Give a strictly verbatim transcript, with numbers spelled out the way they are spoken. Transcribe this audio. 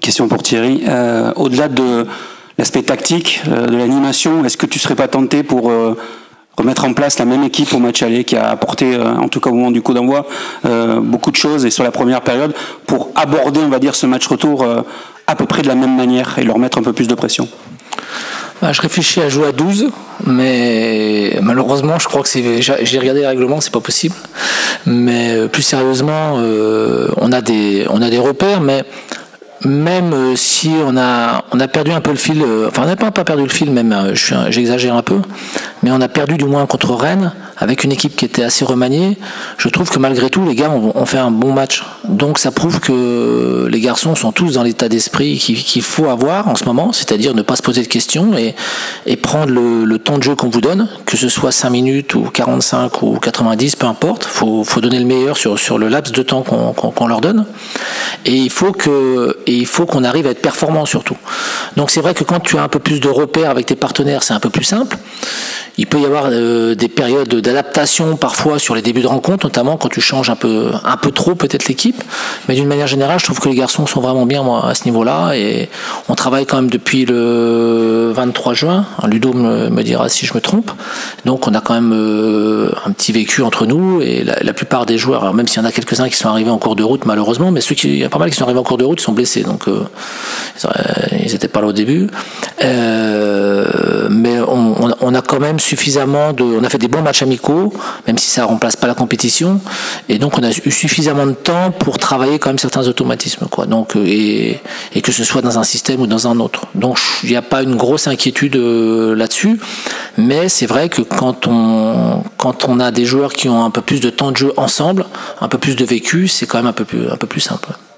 Question pour Thierry. Euh, au-delà de l'aspect tactique, euh, de l'animation, est-ce que tu serais pas tenté pour euh, remettre en place la même équipe au match aller qui a apporté, euh, en tout cas au moment du coup d'envoi, euh, beaucoup de choses et sur la première période pour aborder, on va dire, ce match retour euh, à peu près de la même manière et leur mettre un peu plus de pression? Bah, je réfléchis à jouer à douze, mais malheureusement, je crois que c'est. J'ai regardé les règlements, c'est pas possible. Mais plus sérieusement, euh, on a des, on a des repères, mais même si on a, on a perdu un peu le fil, euh, enfin on n'a pas, pas perdu le fil, même, j'exagère un peu, mais on a perdu du moins contre Rennes, avec une équipe qui était assez remaniée. Je trouve que malgré tout, les gars ont, ont fait un bon match. Donc ça prouve que les garçons sont tous dans l'état d'esprit qu'il qu'il faut avoir en ce moment, c'est-à-dire ne pas se poser de questions et, et prendre le, le temps de jeu qu'on vous donne, que ce soit cinq minutes ou quarante-cinq ou quatre-vingt-dix, peu importe. Il faut, faut donner le meilleur sur, sur le laps de temps qu'on qu'on, qu'on leur donne. Et il faut que, et il faut qu'on arrive à être performant surtout. Donc c'est vrai que quand tu as un peu plus de repères avec tes partenaires, c'est un peu plus simple. Il peut y avoir euh, des périodes d'adaptation parfois sur les débuts de rencontre, notamment quand tu changes un peu, un peu trop peut-être l'équipe. Mais d'une manière générale, je trouve que les garçons sont vraiment bien moi, à ce niveau-là. Et on travaille quand même depuis le vingt-trois juin. Ludo me, me dira si je me trompe. Donc on a quand même euh, un petit vécu entre nous. Et la, la plupart des joueurs, alors même s'il y en a quelques-uns qui sont arrivés en cours de route malheureusement, mais ceux qui, il y a pas mal qui sont arrivés en cours de route sont blessés. Donc euh, ils n'étaient pas là au début. Euh, mais on, on, on a quand même suffisamment de, on a fait des bons matchs amicaux, même si ça ne remplace pas la compétition, et donc on a eu suffisamment de temps pour travailler quand même certains automatismes, quoi. Donc et, et que ce soit dans un système ou dans un autre. Donc il n'y a pas une grosse inquiétude là-dessus, mais c'est vrai que quand on quand on a des joueurs qui ont un peu plus de temps de jeu ensemble, un peu plus de vécu, c'est quand même un peu plus un peu plus simple.